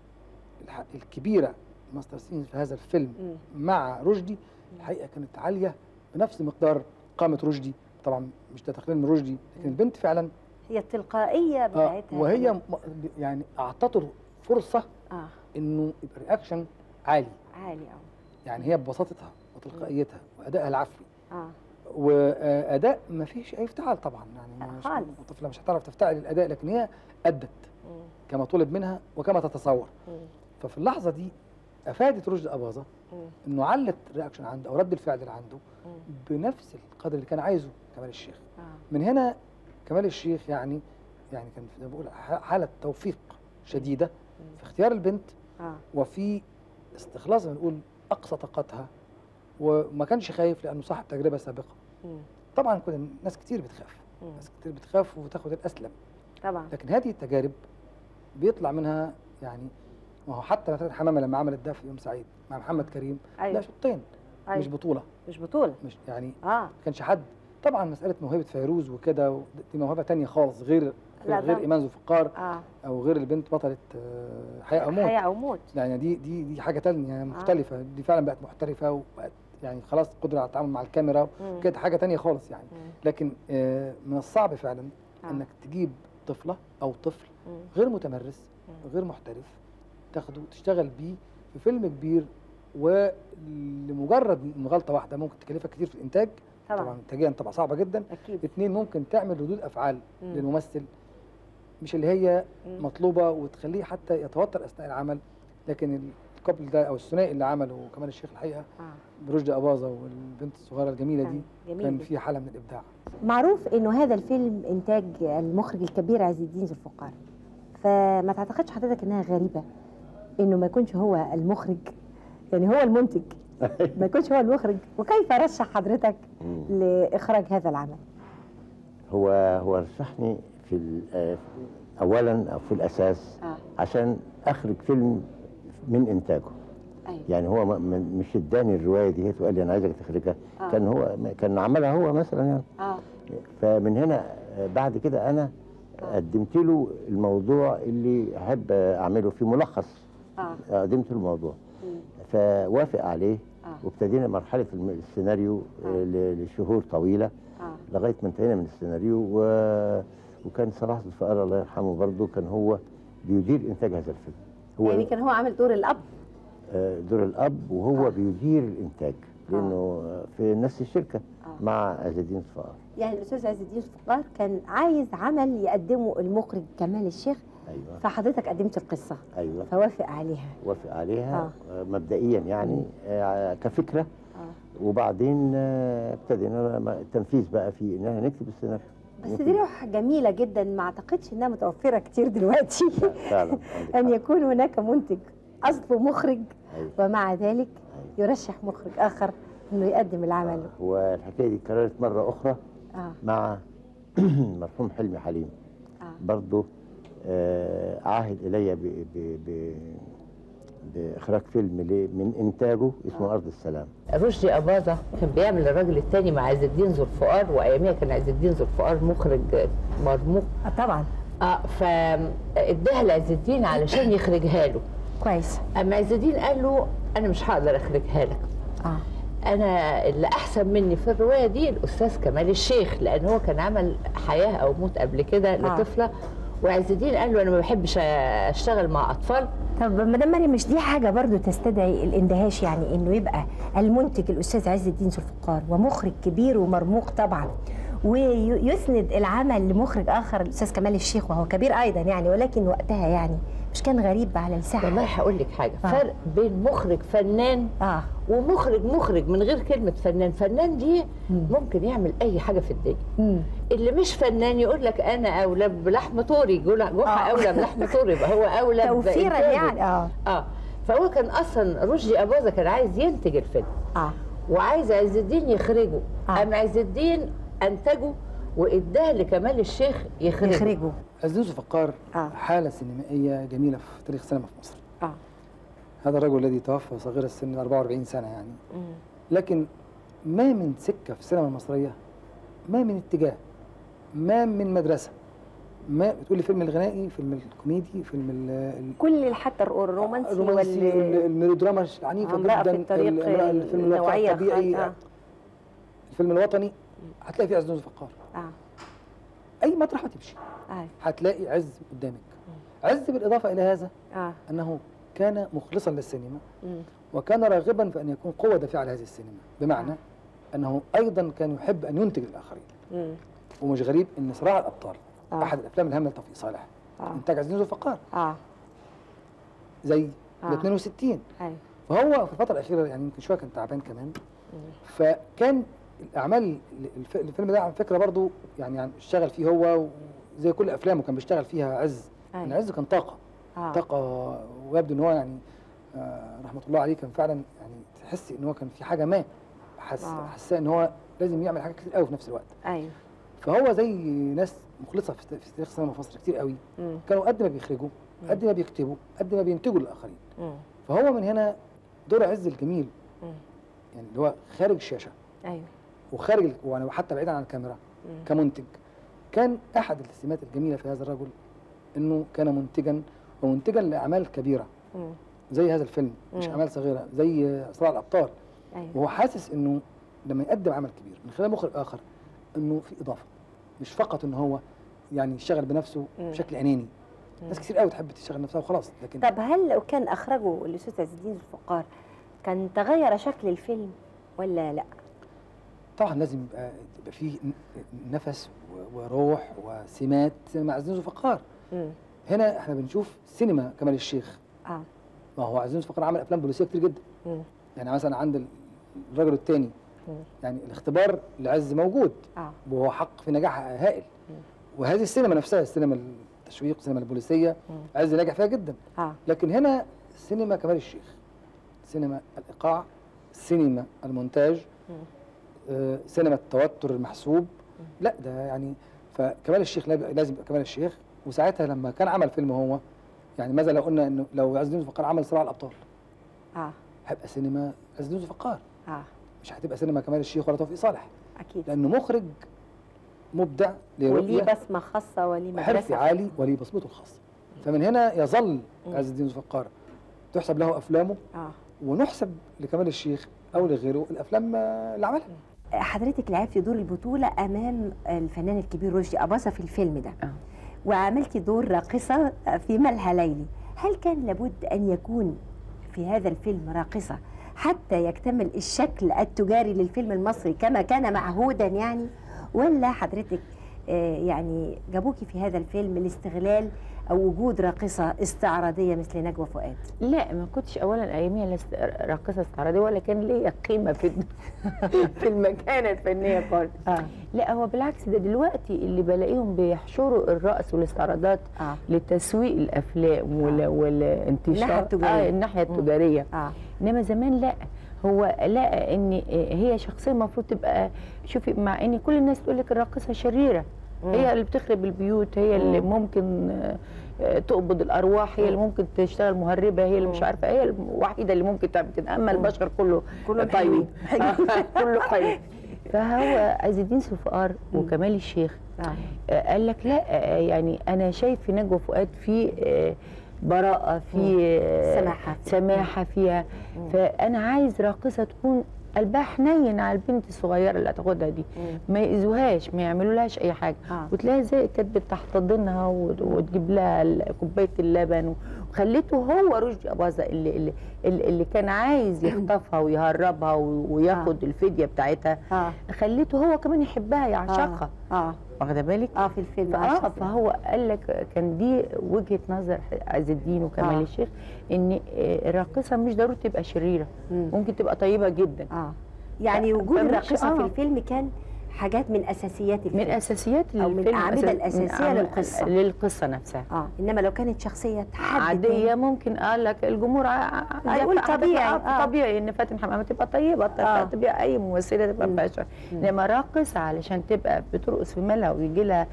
الكبيره ماستر سين في هذا الفيلم مع رشدي الحقيقه كانت عاليه بنفس مقدار قامه رشدي. طبعا مش ده تقليل من رشدي، لكن البنت فعلا هي التلقائيه بتاعتها وهي يعني اعطته فرصه انه يبقى رياكشن عالي قوي. يعني هي ببساطتها وتلقائيتها وادائها العفوي واداء ما فيش اي افتعال طبعا. يعني الطفله مش هتعرف تفتعل الاداء، لكن هي ادت كما طلب منها وكما تتصور. ففي اللحظه دي افادت رشدي اباظه انه علت الرياكشن عنده او رد الفعل اللي عنده بنفس القدر اللي كان عايزه كمال الشيخ. من هنا كمال الشيخ يعني كان زي ما بقول حاله توفيق شديده في اختيار البنت وفي استخلاص زي ما نقول اقصى طاقتها، وما كانش خايف لانه صاحب تجربه سابقه. طبعا كل ناس كتير بتخاف، ناس كتير بتخاف وتاخد الاسلم طبعا، لكن هذه التجارب بيطلع منها يعني. ما هو حتى مثلا حمامه لما عملت ده في يوم سعيد مع محمد كريم لا شوطين مش بطوله مش يعني ما كانش حد. طبعا مساله موهبه فيروز وكده دي موهبه ثانيه خالص غير ايمان ذو فقار او غير البنت بطله حياه او موت. يعني دي حاجه ثانيه يعني مختلفه. دي فعلا بقت محترفه وبقت يعني خلاص قدره على التعامل مع الكاميرا كده حاجه ثانيه خالص يعني. لكن من الصعب فعلا انك تجيب طفله او طفل غير متمرس غير محترف تاخده وتشتغل بيه في فيلم كبير، ولمجرد غلطه واحده ممكن تكلفك كتير في الانتاج. طبعا انتاجيا طبعا صعبه جدا. أكيد. 2 ممكن تعمل ردود افعال للممثل مش اللي هي مطلوبه وتخليه حتى يتوتر اثناء العمل. لكن الكابل ده او الثنائي اللي عمله كمال الشيخ الحقيقه برشدي اباظه والبنت الصغيره الجميله دي كان فيه حاله من الابداع. معروف انه هذا الفيلم انتاج المخرج الكبير عز الدين ذو الفقار، فما تعتقدش حضرتك انها غريبه انه ما يكونش هو المخرج، يعني هو المنتج ما يكونش هو المخرج؟ وكيف رشح حضرتك لاخراج هذا العمل؟ هو رشحني في اولا او في الاساس عشان اخرج فيلم من انتاجه. يعني هو مش اداني الروايه دي وقال لي انا عايزك تخرجها. كان عملها هو مثلا يعني. فمن هنا بعد كده انا قدمت له الموضوع اللي احب اعمله في ملخص. قدمت له الموضوع فوافق عليه وابتدينا مرحله السيناريو لشهور طويله لغايه ما انتهينا من السيناريو. وكان صلاح ذو الفقار الله يرحمه برضه كان هو بيدير انتاج هذا الفيلم. يعني كان هو عامل دور الاب. دور الاب، وهو بيدير الانتاج لانه في نفس الشركه مع عز الدين الفقار. يعني الاستاذ عز الدين الفقار كان عايز عمل يقدمه المخرج كمال الشيخ. ايوه. فحضرتك قدمت القصه. ايوه. فوافق عليها. وافق عليها مبدئيا يعني كفكره. وبعدين ابتدينا التنفيذ بقى في اننا نكتب السيناريو. بس دي روح جميله جدا، ما اعتقدش انها متوفره كتير دلوقتي. فعلا. ان يكون هناك منتج اصله مخرج. أيوة. ومع ذلك يرشح مخرج اخر انه يقدم العمل. والحكايه دي اتكررت مره اخرى مع مرحوم حلمي حليم. برضه عاهد الي باخراج فيلم من انتاجه اسمه ارض السلام. رشدي أباظة كان بيعمل الراجل الثاني مع عز الدين ذو الفقار، واياميها كان عز الدين ذو الفقار مخرج مرموق. طبعا. فاداها لعز الدين علشان يخرجها له. كويس. اما عز الدين قال له انا مش هقدر اخرجها لك. انا اللي احسن مني في الروايه دي الاستاذ كمال الشيخ، لان هو كان عمل حياه او موت قبل كده لطفله. وعز الدين قال له انا ما بحبش اشتغل مع اطفال. طب مدام مريم، مش دي حاجه برضو تستدعي الاندهاش؟ يعني انه يبقى المنتج الاستاذ عز الدين ذو الفقار ومخرج كبير ومرموق طبعا، ويسند العمل لمخرج اخر الاستاذ كمال الشيخ وهو كبير ايضا يعني، ولكن وقتها يعني مش كان غريب على الساحه؟ والله هقول لك حاجه، فرق بين مخرج فنان ومخرج من غير كلمه فنان. فنان دي ممكن يعمل اي حاجه في الدنيا. اللي مش فنان يقول لك انا اولى بلحم طوري، جحا اولى بلحم طوري، يبقى هو اولى توفيرا يعني. فهو كان اصلا رشدي أباظة كان عايز ينتج الفيلم وعايز عز الدين يخرجه. اما عز الدين انتجه واداه لكمال الشيخ يخرجه. عز الدين ذو الفقار حاله سينمائيه جميله في تاريخ السينما في مصر. هذا الرجل الذي توفى صغير السن 44 سنه يعني. لكن ما من سكه في السينما المصريه، ما من اتجاه، ما من مدرسه، ما بتقول لي فيلم الغنائي، فيلم الكوميدي، فيلم كل حتى الرومانسي الميلودراما العنيفه جدا، الفيلم الواقع الطبيعي، الفيلم الوطني، هتلاقي فيه عز الدين ذو الفقار. اي مطرح ما تمشي هتلاقي عز قدامك. عز بالاضافه الى هذا انه كان مخلصا للسينما، وكان راغبا في ان يكون قوه دافعه لهذه السينما، بمعنى انه ايضا كان يحب ان ينتج للاخرين. ومش غريب ان صراع الابطال احد الافلام الهامه لتوفيق صالح انتاج عز الدين ذو الفقار زي ال 62. فهو في الفتره الاخيره يعني يمكن شويه كان تعبان كمان. فكان الاعمال الفيلم ده على فكره برضو يعني اشتغل فيه هو زي كل افلامه كان بيشتغل فيها عز. يعني عز كان طاقه ويبدو ان هو يعني رحمه الله عليه كان فعلا يعني تحسي ان هو كان في حاجه ما حساه ان هو لازم يعمل حاجات كتير قوي في نفس الوقت. فهو زي ناس مخلصه في تاريخ السينما في مصر كتير قوي. كانوا قد ما بيخرجوا، قد ما بيكتبوا، قد ما بينتجوا للاخرين. فهو من هنا دور عز الجميل يعني اللي هو خارج الشاشه وخارج وحتى بعيدا عن الكاميرا كمنتج. كان احد السمات الجميله في هذا الرجل انه كان منتجا لاعمال كبيره زي هذا الفيلم، مش اعمال صغيره زي صراع الابطال. وهو حاسس انه لما يقدم عمل كبير من خلال مخرج اخر انه في اضافه، مش فقط ان هو يعني يشتغل بنفسه بشكل اناني. ناس كتير قوي تحب تشتغل نفسها وخلاص. لكن طب هل لو كان اخرجه الاستاذ عز الدين ذو الفقار كان تغير شكل الفيلم ولا لا؟ طبعا لازم يبقى فيه نفس وروح وسمات سينما عز الدين ذو الفقار. هنا احنا بنشوف سينما كمال الشيخ. ما هو عز الدين ذو الفقار عمل افلام بوليسيه كتير جدا. يعني مثلا عند الرجل الثاني يعني الاختبار لعز موجود وهو حق في نجاح هائل. وهذه السينما نفسها، السينما التشويق، السينما البوليسيه، عز نجح فيها جدا. لكن هنا سينما كمال الشيخ، سينما الايقاع، سينما المونتاج، سينما التوتر المحسوب. لا ده يعني فكمال الشيخ لازم يبقى كمال الشيخ. وساعتها لما كان عمل فيلم هو يعني ماذا لو قلنا انه لو عز الدين ذو الفقار عمل صراع الابطال هيبقى سينما عز الدين ذو الفقار، مش هتبقى سينما كمال الشيخ ولا توفيق صالح. اكيد، لانه مخرج مبدع وليه بصمه خاصه وليه مدرسه، حرفي عالي وليه بصمته الخاصه. فمن هنا يظل عز الدين ذو الفقار تحسب له افلامه ونحسب لكمال الشيخ او لغيره الافلام اللي عملها. حضرتك لعبتي دور البطوله امام الفنان الكبير رشدي أباظة في الفيلم ده وعملتي دور راقصه في ملهى ليلي. هل كان لابد أن يكون في هذا الفيلم راقصة حتى يكتمل الشكل التجاري للفيلم المصري كما كان معهودا يعني، ولا حضرتك يعني جابوكي في هذا الفيلم لاستغلال أو وجود راقصة استعراضية مثل نجوى فؤاد؟ لا، ما كنتش اولا اياميها راقصه استعراضيه ولا كان ليا قيمه في المكانه الفنيه خالص. لا، هو بالعكس، ده دلوقتي اللي بلاقيهم بيحشروا الرقص والاستعراضات لتسويق الافلام والانتشار الناحيه التجاريه. انما زمان لا، هو لقى ان هي شخصيه المفروض تبقى، شوفي، مع ان كل الناس تقول لك الراقصه شريره، هي اللي بتخرب البيوت، هي اللي ممكن تقبض الارواح، هي اللي ممكن تشتغل مهربه، هي اللي مش عارفه، هي الوحيده اللي ممكن تعمل كده، اما البشر كله طيب كله طيب. فهو عز الدين ذوالفقار وكمال الشيخ قال لك لا، يعني انا شايف في نجوى فؤاد في براءه، في سماحه فيها، فانا عايز راقصه تكون قلبها حنين على البنت الصغيره اللي هتاخدها دي، ما يأذوهاش، ما يعملولهاش اي حاجه، وتلاقيها زي كانت بتحتضنها وتجيب لها كوبايه اللبن، وخليته هو رشدي أباظة اللي كان عايز يخطفها ويهربها وياخد الفديه بتاعتها، خليته هو كمان يحبها يعشقها. واخده بالك؟ في الفيلم. فهو قال لك كان دي وجهه نظر عز الدين وكمال الشيخ، ان الراقصه مش ضروري تبقى شريره، ممكن تبقى طيبه جدا. يعني وجود الراقصه في الفيلم كان حاجات من اساسيات الفيلم، من اساسيات الفيلم، او من الاعمده الاساسيه للقصه نفسها. انما لو كانت شخصيه عاديه ممكن قال لك الجمهور هيقول طبيعي ان فاتن حمامه تبقى طيبه، طبيعي اي ممثله تبقى باشا، انما راقصه علشان تبقى بترقص في مالها ويجي لها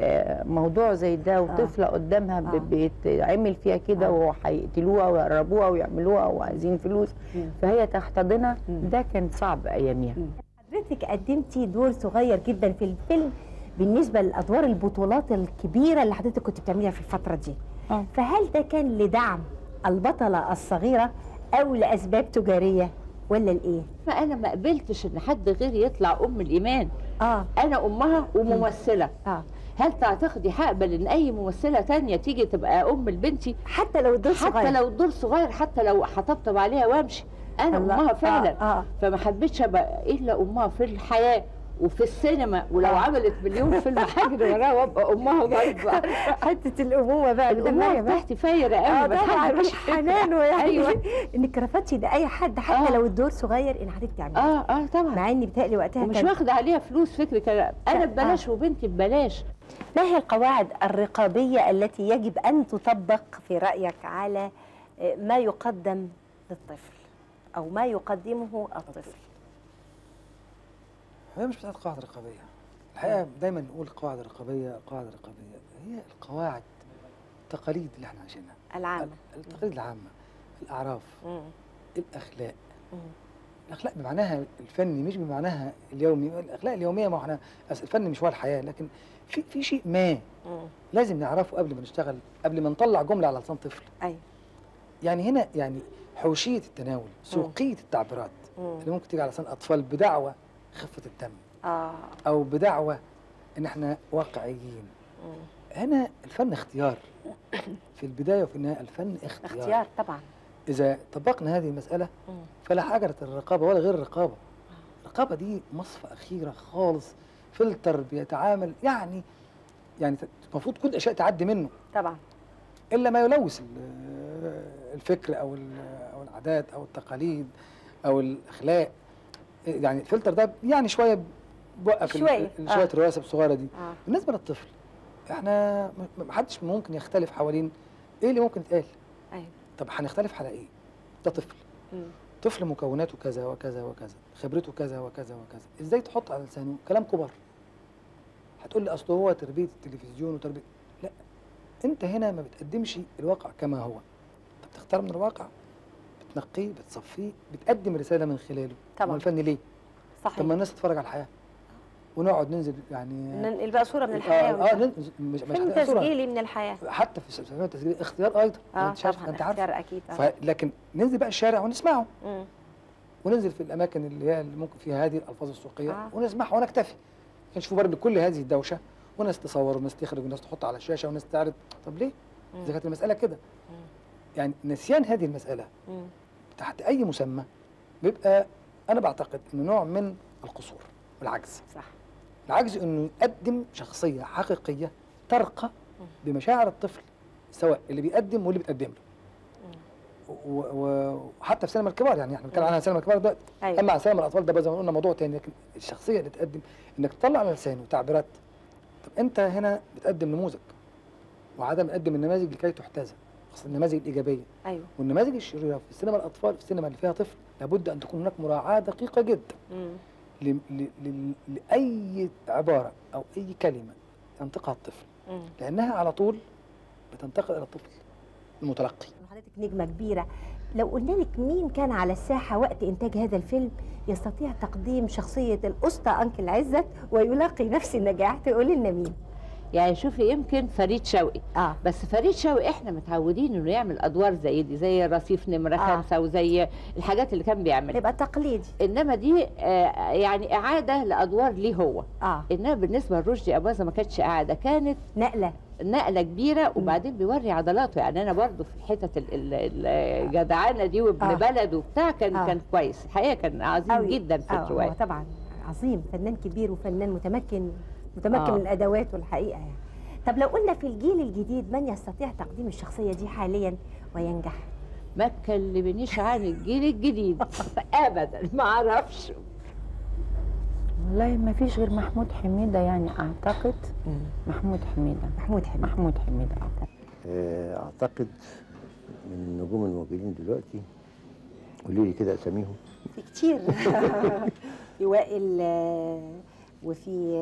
موضوع زي ده وطفله قدامها بيتعمل فيها كده وهيقتلوها ويقربوها ويعملوها وعايزين فلوس، فهي تحتضنها، ده كان صعب اياميها. حضرتك قدمتي دور صغير جدا في الفيلم بالنسبه لادوار البطولات الكبيره اللي حضرتك كنت بتعمليها في الفتره دي، فهل ده كان لدعم البطله الصغيره او لاسباب تجاريه ولا لايه؟ فانا ما قبلتش ان حد غيري يطلع ام الايمان. انا امها وممثله. هل تعتقدي هقبل ان اي ممثله تانية تيجي تبقى ام لبنتي؟ حتى لو الدور صغير، حتى لو الدور صغير، حتى لو هطبطب عليها وامشي، انا امها فعلا. فما حبيتش ابقى الا امها في الحياه وفي السينما، ولو عملت مليون فيلم هجري وراها وابقى امها برضه. حته الامومه بقى، الامومه بتاعتي فايره قوي، طبعا مش حنان ويعني انك رفضتي ده اي حد حتى لو الدور صغير ان حضرتك تعمليه. طبعا، مع اني بتهيألي وقتها ومش واخده عليها فلوس، فكري انا ببلاش وبنتي ببلاش. ما هي القواعد الرقابيه التي يجب ان تطبق في رايك على ما يقدم للطفل أو ما يقدمه الطفل؟ هي مش بتاعت قواعد رقابية الحقيقة، دايما نقول قواعد رقابية قواعد رقابية، هي القواعد التقاليد اللي احنا عايشينها العامة، التقاليد العامة، الأعراف، الأخلاق. الأخلاق بمعناها الفني مش بمعناها اليومي، الأخلاق اليومية، ما احنا الفن مش هو الحياة، لكن في شيء ما لازم نعرفه قبل ما نشتغل، قبل ما نطلع جملة على لسان طفل. يعني هنا يعني حوشية التناول، سوقية التعبيرات اللي ممكن تيجي على لسان أطفال بدعوة خفة الدم أو بدعوة إن إحنا واقعيين. هنا الفن اختيار في البداية وفي النهاية، الفن اختيار طبعا. إذا طبقنا هذه المسألة فلا حاجة للرقابة ولا غير الرقابة. الرقابة دي مصفى أخيرة خالص، فلتر بيتعامل يعني المفروض كل الأشياء تعدي منه طبعا، إلا ما يلوث الفكر أو العادات أو التقاليد أو الأخلاق. يعني الفلتر ده يعني شوية بوقف شوية الرواسب الصغيرة دي. بالنسبة للطفل احنا ما حدش ممكن يختلف حوالين ايه اللي ممكن يتقال. طب هنختلف على ايه؟ ده طفل. طفل مكوناته كذا وكذا وكذا، خبرته كذا وكذا وكذا، ازاي تحط على لسانه كلام كبار؟ هتقول لي اصل هو تربية التلفزيون وتربية، لا، انت هنا ما بتقدمش الواقع كما هو، انت بتختار من الواقع، بتنقيه، بتصفيه، بتقدم رسالة من خلاله. طبعا. الفن ليه؟ صحيح. طب ما الناس تتفرج على الحياة ونقعد ننزل يعني ننقل بقى صورة من الحياة. مش تسجيلي من الحياة، حتى في الفيلم التسجيلي اختيار ايضا. طبعا انت عارف اكيد. لكن ننزل بقى الشارع ونسمعه. وننزل في الاماكن اللي ممكن فيها هذه الالفاظ السوقيه ونسمعها ونكتفي. ما كانش في برضه كل هذه الدوشه، وناس تصور وناس تخرج وناس تحط على الشاشه وناس تعرض. طب ليه؟ اذا كانت المساله كده. يعني نسيان هذه المساله تحت اي مسمى بيبقى، انا بعتقد انه نوع من القصور والعجز. صح. العجز انه يقدم شخصيه حقيقيه ترقى بمشاعر الطفل، سواء اللي بيقدم واللي بتقدم له. وحتى في سينما الكبار، يعني احنا بنتكلم عنها سينما الكبار دلوقتي. أيوة. اما عن سينما الاطفال ده زي ما قلنا موضوع تاني، لكن الشخصيه اللي تقدم انك تطلع على لسانه تعبيرات. طب انت هنا بتقدم نموذج، وعدم تقدم النماذج لكي تحتذى، خاصه النماذج الايجابيه. ايوه. والنماذج الشريره في السينما الاطفال، في السينما اللي فيها طفل، لابد ان تكون هناك مراعاه دقيقه جدا لاي عباره او اي كلمه ينطقها الطفل، لانها على طول بتنتقل الى الطفل المتلقي. حضرتك نجمه كبيره، لو قلنا لك مين كان على الساحه وقت انتاج هذا الفيلم يستطيع تقديم شخصيه الاسطى انكل عزت ويلاقي نفس النجاح، تقولي لنا مين؟ يعني شوفي يمكن فريد شوقي. بس فريد شوقي احنا متعودين انه يعمل ادوار زي دي، زي رصيف نمره 5 وزي الحاجات اللي كان بيعملها، يبقى تقليدي. انما دي يعني اعاده لادوار ليه هو. انما بالنسبه لرشدي اباظه ما كانتش اعاده، كانت نقله كبيره. وبعدين بيوري عضلاته، يعني انا برضو في حته الجدعانه دي وابن بلد وبتاع كان كويس الحقيقه، كان عظيم جدا في الروايه. طبعا عظيم، فنان كبير وفنان متمكن من الادوات والحقيقه يعني. طب لو قلنا في الجيل الجديد من يستطيع تقديم الشخصيه دي حاليا وينجح؟ ما تكلمنيش عن الجيل الجديد ابدا، ما اعرفش والله. ما فيش غير محمود حميده يعني اعتقد. محمود حميده اعتقد من النجوم الموجودين دلوقتي، قولي لي كده اساميهم. في كتير. في وائل، وفي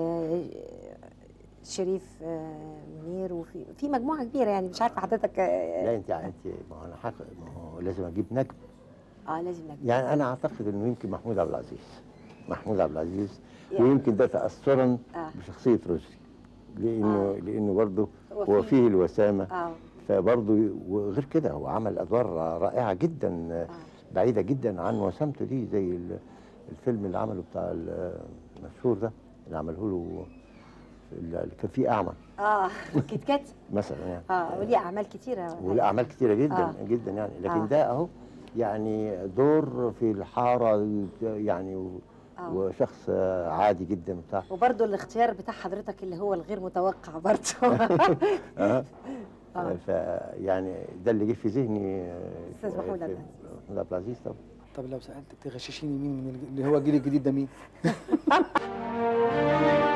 شريف منير، وفي مجموعه كبيره يعني، مش عارفه حضرتك. لا انت ما هو لازم اجيب نجم. لازم نجم. يعني انا اعتقد انه يمكن محمود عبد العزيز يعني. ويمكن ده تاثرا بشخصيه رشدي، لانه برضه هو فيه الوسامه. فبرضه وغير كده هو عمل ادوار رائعه جدا، بعيده جدا عن وسامته دي، زي الفيلم اللي عمله بتاع المشهور ده اللي عمله له، اللي كان فيه اعمى. كيت كات مثلا يعني. وليه اعمال كتيره. وليه اعمال كتيره جدا جدا يعني، لكن ده اهو يعني دور في الحاره يعني وشخص عادي جدا بتاع. وبرضه الاختيار بتاع حضرتك اللي هو الغير متوقع برضه. فيعني ده اللي جه في ذهني. استاذ محمود عبد العزيز. طب لو سالتك تغششيني مين من اللي هو الجيل الجديد ده مين؟